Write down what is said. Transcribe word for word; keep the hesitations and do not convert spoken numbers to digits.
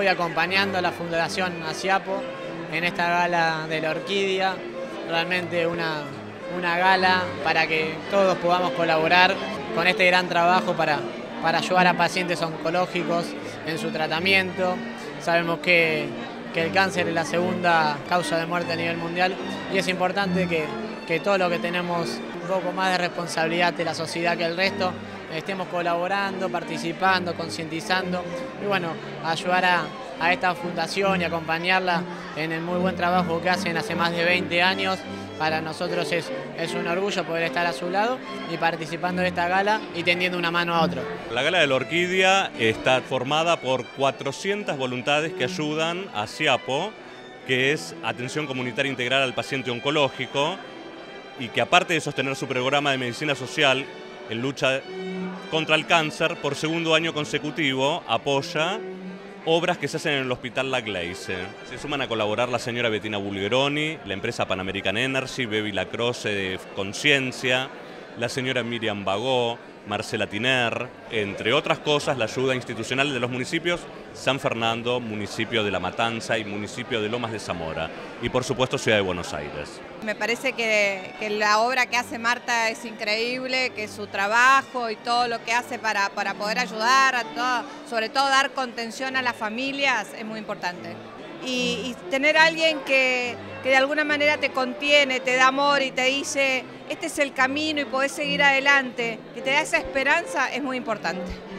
y acompañando a la Fundación Asiapo en esta gala de la orquídea. Realmente una, una gala para que todos podamos colaborar con este gran trabajo para, para ayudar a pacientes oncológicos en su tratamiento. Sabemos que, que el cáncer es la segunda causa de muerte a nivel mundial y es importante que, que todo lo que tenemos un poco más de responsabilidad de la sociedad que el resto, estemos colaborando, participando, concientizando y bueno, ayudar a, a esta fundación y acompañarla en el muy buen trabajo que hacen hace más de veinte años. Para nosotros es, es un orgullo poder estar a su lado y participando de esta gala y tendiendo una mano a otro. La Gala de la Orquídea está formada por cuatrocientas voluntades que ayudan a Asiapo, que es Atención Comunitaria Integral al Paciente Oncológico, y que aparte de sostener su programa de medicina social en lucha contra el cáncer, por segundo año consecutivo apoya obras que se hacen en el Hospital La Gleize. Se suman a colaborar la señora Bettina Bulgeroni, la empresa Pan American Energy, Bevi Lacroce de Conciencia, la señora Miriam Bagó, Marcela Tiner, entre otras cosas, la ayuda institucional de los municipios San Fernando, municipio de La Matanza y municipio de Lomas de Zamora, y por supuesto Ciudad de Buenos Aires. Me parece que, que la obra que hace Marta es increíble, que su trabajo y todo lo que hace para, para poder ayudar, a todo, sobre todo dar contención a las familias, es muy importante. Y, y tener a alguien que, que de alguna manera te contiene, te da amor y te dice, este es el camino y podés seguir adelante, que te da esa esperanza, es muy importante.